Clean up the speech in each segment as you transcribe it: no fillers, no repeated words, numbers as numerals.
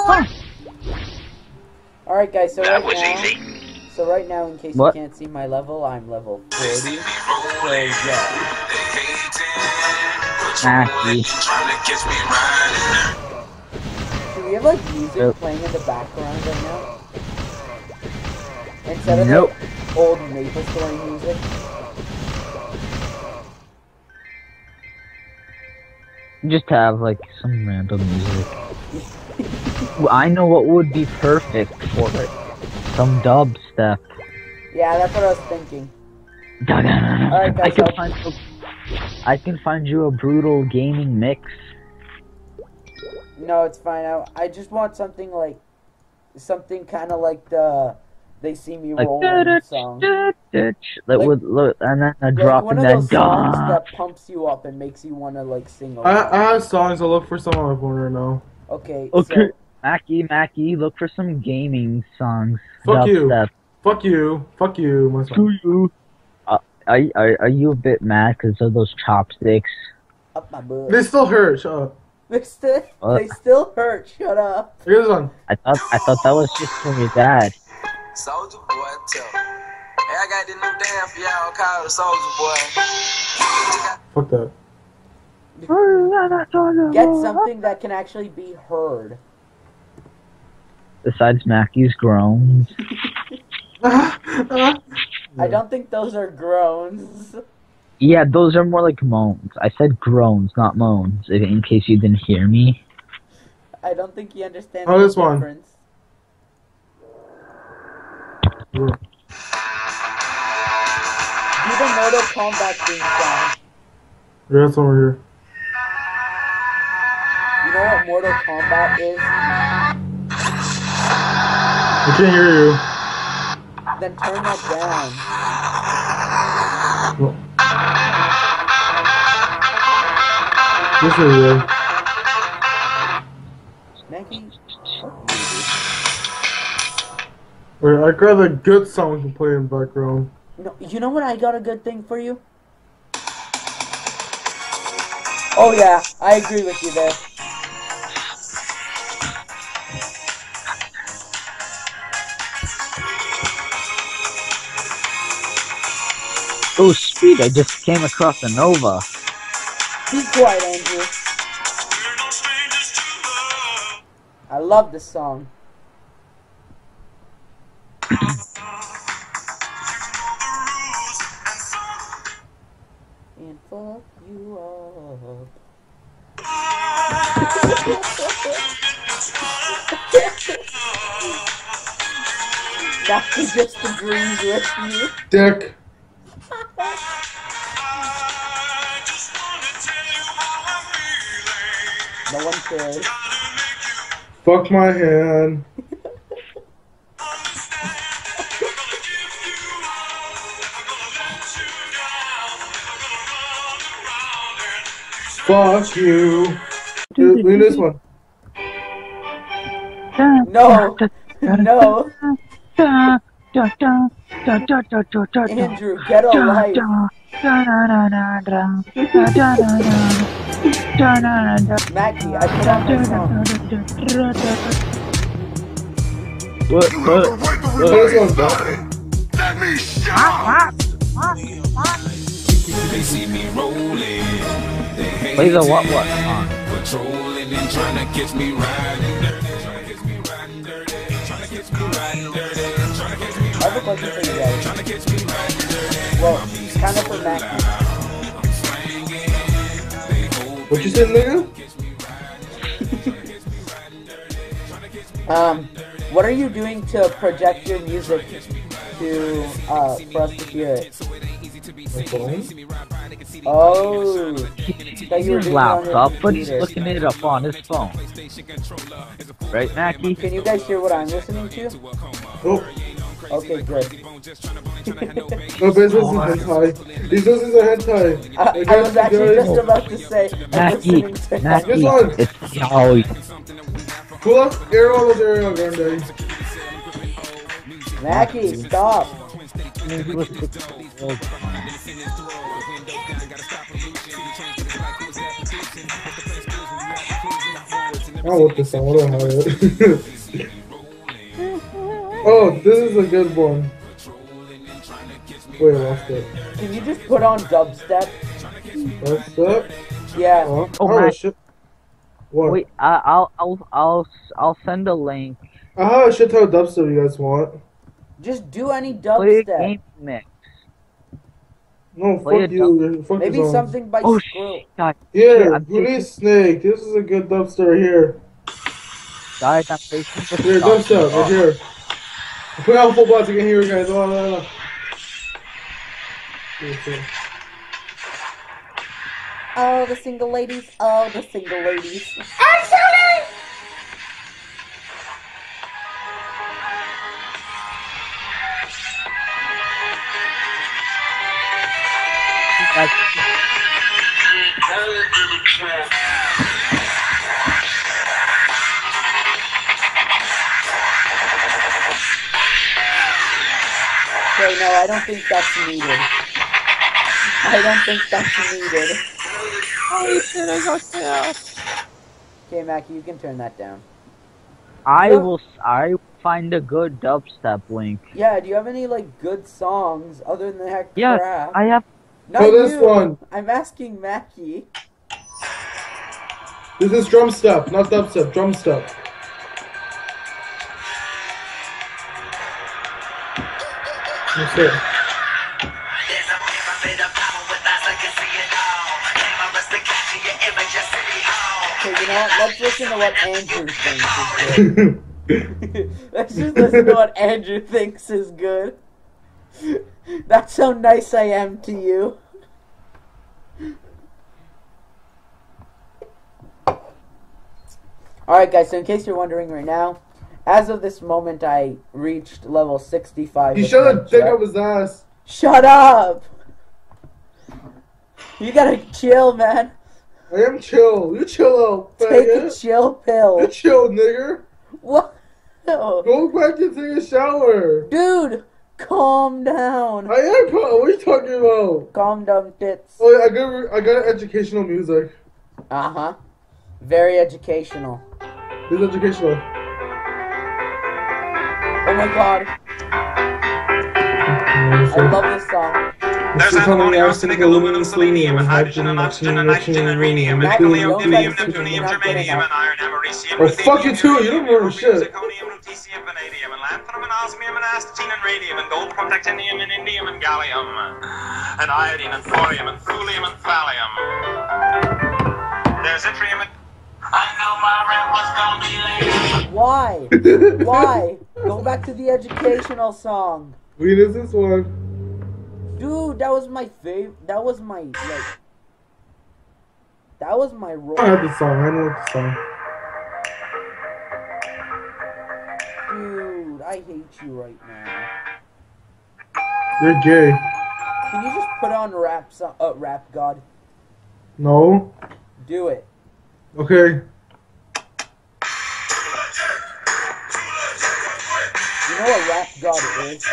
Alright guys, so That right was now, easy. in case What? you can't see my level, I'm level 40. So yeah. Mackey. Do we have like music playing in the background right now? Instead of Nope. the old Maple Story music? Just have like some random music. I know what would be perfect for it. Some dubstep. Yeah, that's what I was thinking. Alright guys, I can find you a brutal gaming mix. No, it's fine. I just want something like, something kind of like the They See Me Like Rolling song. Look, and then a drop one and of then those songs that pumps you up and makes you want to like sing along. I have songs. I'll look for some on my phone right now. Okay. Okay. So, Mackey, look for some gaming songs. Fuck you. Dubstep. Fuck you. Fuck you. My Screw song. you. Are you a bit mad because of those chopsticks? up my butt. They still hurt. Shut up. They still hurt. Shut up. Here's one. I thought that was just from your dad. Soldier boy, tell. Hey, I got this new damn for y'all called the Soldier Boy. Fuck that. Get something that can actually be heard. Besides Mackey's groans. I don't think those are groans. Yeah, those are more like moans. I said groans, not moans, in case you didn't hear me. I don't think you understand Oh, the this one. difference. Do the Mortal Kombat theme song. Yeah, that's over here. You know what Mortal Kombat is? I can't hear you. Then turn that down. Well, this is good. Mackey? Wait, I got a good song to play in the background. No, you know what? I got a good thing for you. Oh yeah, I agree with you there. Oh, sweet, I just came across a Nova. Be quiet, Andrew. I love this song. And fuck you up. Mackey just agrees with me. Dick. No one cares. Fuck my hand. Fuck you. Look at this one. No! No! Andrew, get a life! Mackey, I put on my song. This one's done. They see me rolling. Play the what song? Patrolling and trying to catch me riding dirty. Trying to catch me riding dirty. Trying to catch me riding dirty. Trying to catch me I have a question for you guys. Trying to catch me riding dirty. Well, kind of for Mackey. What you said, nigga? What are you doing to project your music to, for us to hear it? My phone? Oh, that you were His doing it on your laptop, but he's computer. looking it up on his phone. Right, Mackey? Can you guys hear what I'm listening to? Oh. Okay, good. No, but this wasn't hentai. These are hentai. I was actually just about to say, I'm Mackey, listening to Mackey, This one. it's yaoi. Pull up Arrow with Ariel Grande. Mackey, stop. want this song. I don't have it. Oh, this is a good one. Wait, I lost it. Can you just put on dubstep? Dubstep? Yeah. Oh, oh Matt. shit. What? Wait, I'll send a link. I have a shit ton of dubstep you guys want. Just do any Play a dubstep. game mix. No, Play fuck a you. Fuck Maybe your song. something by Oh Skrill. shit, guys. Here, I'm who taking, needs Snake? This is a good dubstep right here. guys, I'm taking the Here, shot. dubstep, right here. Put out full blast, I can hear you guys. Oh, the single ladies. Oh, the single ladies. I'm sorry! Guys, Okay, no, I don't think that's needed. I don't think that's needed. holy shit, I got killed. Okay, Mackey, you can turn that down. I will find a good dubstep link. Yeah, do you have any, like, good songs other than that Yeah, crap? I have. Not Oh, this you. one. I'm asking Mackey. This is drum step, not dubstep, drum step. What's it? Okay, you know what? Let's listen to what Andrew thinks is good. Let's just listen to what Andrew thinks is good. That's how nice I am to you. Alright guys, so in case you're wondering right now, as of this moment I reached level 65. He with showed my a dick Jett. up his ass. Shut up! You gotta chill, man. I am chill. You chill out, Take faggot. a chill pill. You chill, nigger. What? Go back and take a shower. Dude, calm down. I am calm. What are you talking about? Calm down, tits. Oh, yeah, I got educational music. Uh-huh. Very educational. This is educational. Oh my god. I love this song. There's antimony, arsenic, aluminum, selenium, and hydrogen, and oxygen, and nitrogen, and rhenium, and helium, divium, neptunium, germanium, and iron, americium, Oh, fuck you too, you don't remember shit. zirconium, lutetium, vanadium, and lanthanum, and osmium, and astatine, and radium, and gold, protactinium, and indium, and gallium, and iodine, and thorium, and thulium, and thallium. There's yttrium, and... I know my rent was gonna be late. Why? Why? Go back to the educational song. Wait, is this one? Dude, that was my favorite. That was my, like... That was my role. I have the song. I know the song. Dude, I hate you right now. You're gay. Can you just put on Rap God? No. Do it. Okay. You know what Rap God is?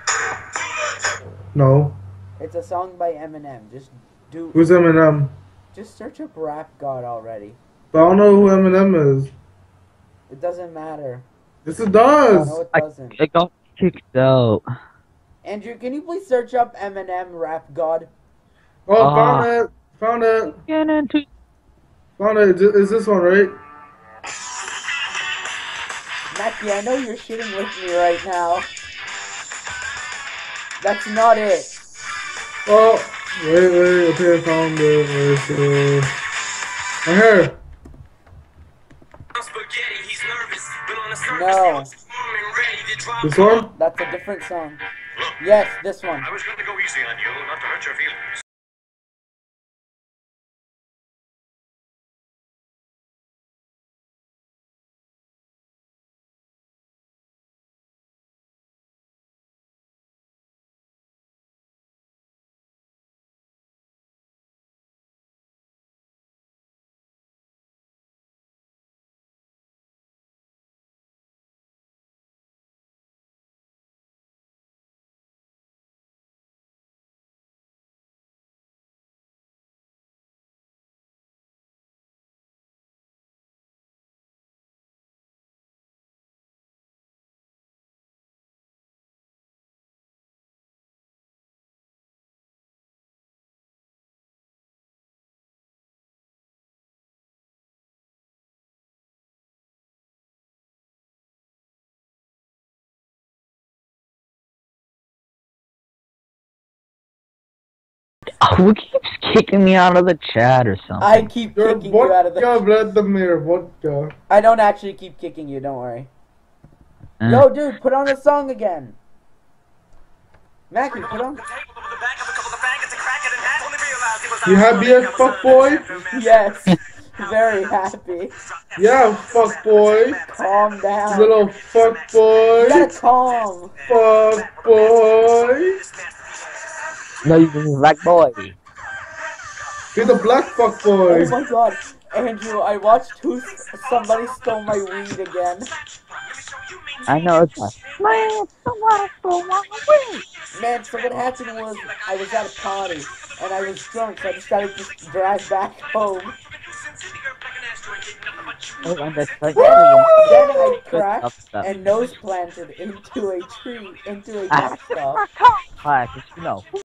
No. It's a song by Eminem. Just do. Who's Eminem? Just search up Rap God already. But I don't know who Eminem is. It doesn't matter. Yes, it does. No, it doesn't. I got kicked out. Andrew, can you please search up Eminem Rap God? Oh, found it. Found it. Get into. Found it. Is this one right? Mackey, I know you're shitting with me right now. That's not it. Oh, wait. Okay, I found it. Where's it? Right here. No. This one? That's a different song. Yes, this one. I was going to go easy on you, not to hurt your feelings. Who keeps kicking me out of the chat or something? I keep Your kicking you out of the... vodka, Vladimir, vodka. I don't actually keep kicking you, don't worry. Yo, dude, put on the song again. Mackey, put on... You happy as fuck, boy? Yes. Very happy. Yeah, fuck boy. Calm down. Little fuck boy. You gotta calm. Fuck boy. No, you mean black boy. He's a black fuck boy. Oh my god. Andrew, I watched somebody stole my weed again. I know it's like, man, somebody stole my weed. Man, so what happened was, I was at a party, and I was drunk, so I decided to just drive back home. Oh, and that's like, Then I crashed and nose planted into a tree, into a gas stop. Hi, you know.